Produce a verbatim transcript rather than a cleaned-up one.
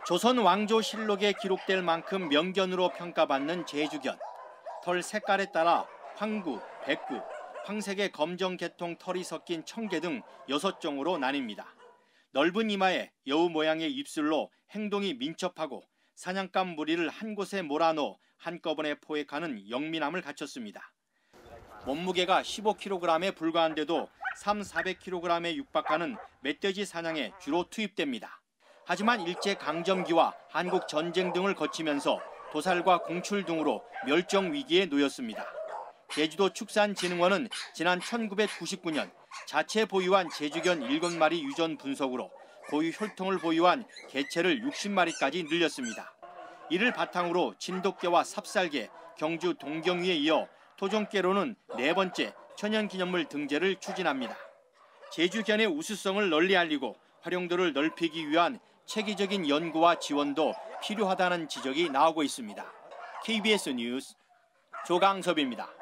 조선 왕조실록에 기록될 만큼 명견으로 평가받는 제주견. 털 색깔에 따라 황구, 백구, 황색의 검정 계통 털이 섞인 청개 등 여섯 종으로 나뉩니다. 넓은 이마에 여우 모양의 입술로 행동이 민첩하고 사냥감 무리를 한 곳에 몰아넣어 한꺼번에 포획하는 영민함을 갖췄습니다. 몸무게가 십오 킬로그램에 불과한데도 삼, 사백 킬로그램에 육박하는 멧돼지 사냥에 주로 투입됩니다. 하지만 일제강점기와 한국 전쟁 등을 거치면서 도살과 공출 등으로 멸종 위기에 놓였습니다. 제주도 축산진흥원은 지난 천구백구십구 년 자체 보유한 제주견 일곱 마리 유전 분석으로 고유 혈통을 보유한 개체를 육십 마리까지 늘렸습니다. 이를 바탕으로 진돗개와 삽살개, 경주 동경위에 이어 토종개로는 네 번째 천연기념물 등재를 추진합니다. 제주견의 우수성을 널리 알리고 활용도를 넓히기 위한 체계적인 연구와 지원도 필요하다는 지적이 나오고 있습니다. 케이비에스 뉴스 조강섭입니다.